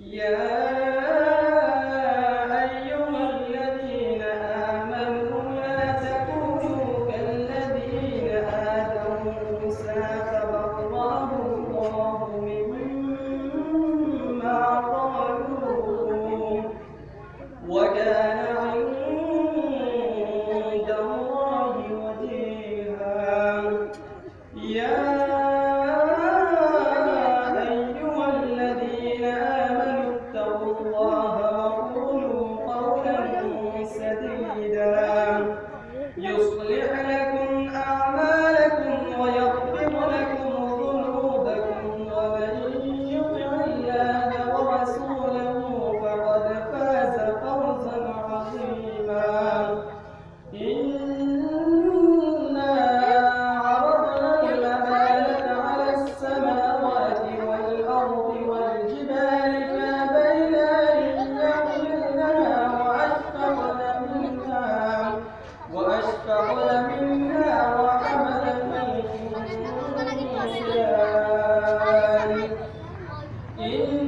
يا أيها الذين آمنوا لا تكونوا كالذين آذوا موسى فبرأه الله مما قالوا وكان عند الله وجيها. يا أيها الذين آمنوا اتقوا الله وقولوا قولا سديدا يصلح لكم أعمالكم ويغفر لكم ذنوبكم ومن يطع الله ورسوله فقد فاز فوزا عظيما. إنا عرضنا الأمانة على السماوات والأرض والجبال فأبين أن يحملنها وأشفقن منها وحملها الإنسان